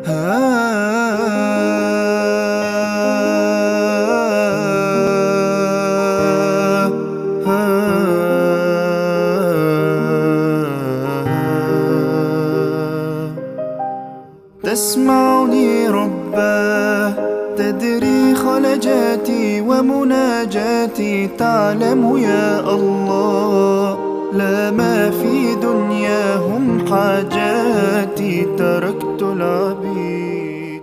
تسمعني رباه تدري خلجاتي ومناجاتي، تعلم يا الله لا ما في دنياهم حاجاتي، تركت العبيد.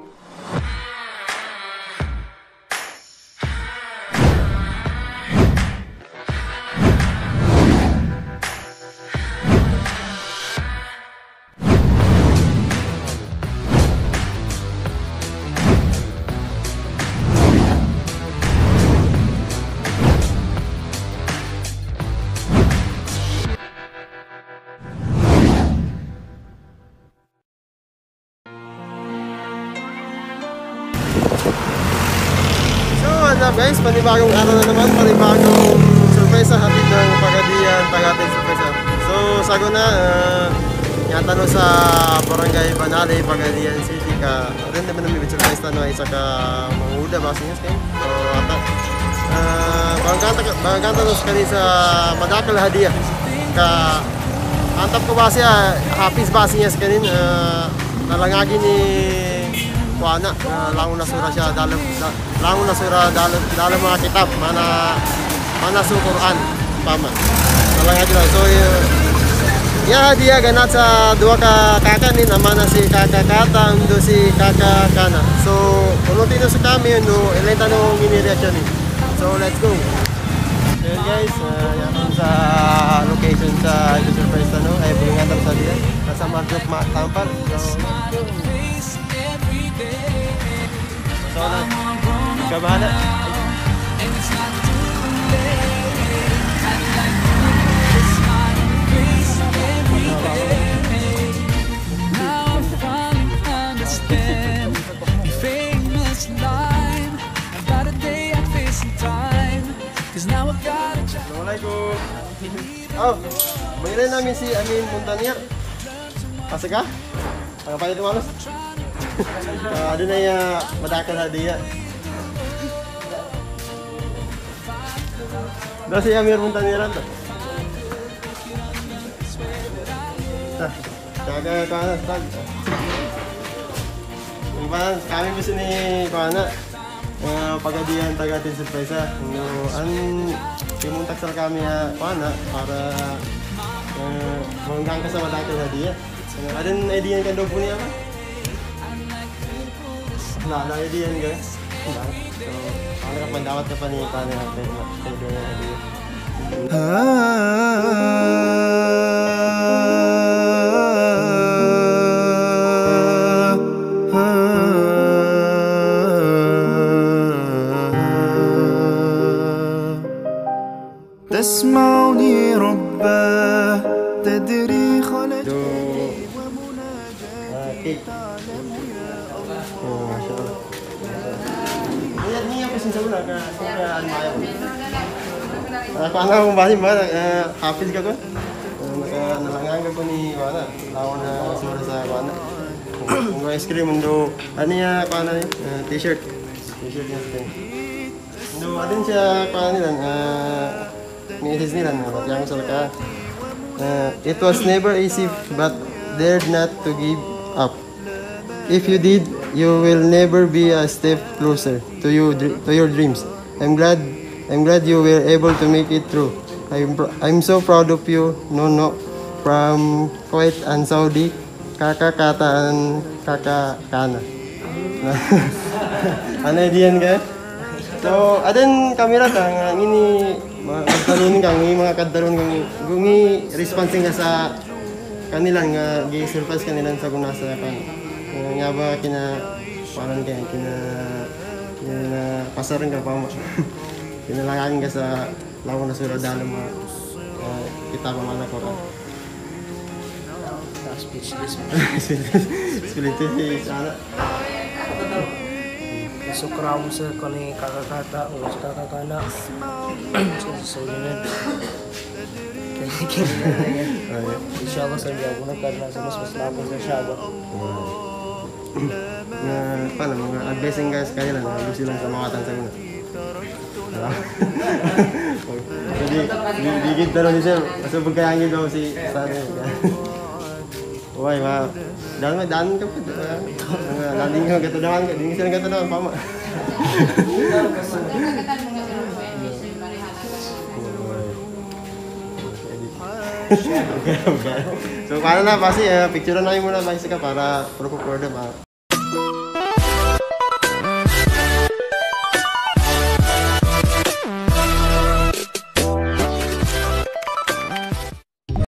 What's up guys, panibagong araw na naman, panibagong surprise hatid ng Pagadian, Tagatin surprise. So sago na, nyata no sa Barangay Banale, Pagadian City ka, rin naman namin surprise na no, isa ka manguda basinya kayo. So ata, bangkanta no sekali sa Madakal hadiah ka, antap ko basiya, hapis basinya sekali, nalangagi ni Kuana, langun na sura siya dalam mga kitab mana su Quran pama. Salang aja so ya dia ganat sa dua kakak ni namanya si kakak kata undo si kakak kana. So unutin sa kami undo elenta no gini reaction ni. So let's go. Hey guys, yan sa location sa ito surprise no ay bulungan sa dia sa Marjok Tampar. So kabahan na. Assalamualaikum. Oh, mengirim namin si Amin Muntanir. Pasok ka? Apa itu malas? Ada na ya Madakal hadiah. Dah si Amir Muntaniran tu. Jaga kawan stag. Bang, kami di sini kawan Pagadian Tagatin surprise. An pimuntak sa kami kawan para mengangkat sama Madakal hadiah. Ada idea kan do punya apa? Nah, ada idea guys. Nah, so kalau mendapat ke pernikahan yang videonya dia. تسمعني رباه تدري خلجاتي ومناجاتي، تعلم يا الله. Ini apa sih sebenarnya kan mayang. Paano kung bahin ba hafiz ka ko? Nalangan ko ni mana lawan na sura sa mana. Kung ice cream do ani ya kana ni t-shirt niya din. Do adin siya kana nilan misis nilan yang salaka. It was never easy but dared not to give up. If you did, you will never be a step closer to your dreams. I'm glad you were able to make it through. I'm so proud of you, Nono, from Kuwait and Saudi, kakak kata and kakak kana. Ano diyan ka? So, adan kamera kang ini magtalon kang mga kadalon kang gungi responsing ka sa kanilang nga gi-surprise kanilang sa gunasa kan. Nga ba kina parang kina pasaran ka pa mo. Kinalangin ka sa lawang na sura dalam kita pamana ko kan. Speechless. Speechless sana. Sukram sa kani kakakata o sa kakakana. So yun. Inshallah sa biya ko na karna sa mas lapos sa Shabbat. nga paano mga advising guys kanila na gusto lang sa mawatan sa una. Jadi digit daw ni sir, kasi pagkayangin daw si Sari. Why ma? Dan ka pa. Landing ka katadawan ka, dingi sila katadawan pa ma. Okay. So paano na pasti picture na muna ba ka para proof of order ba.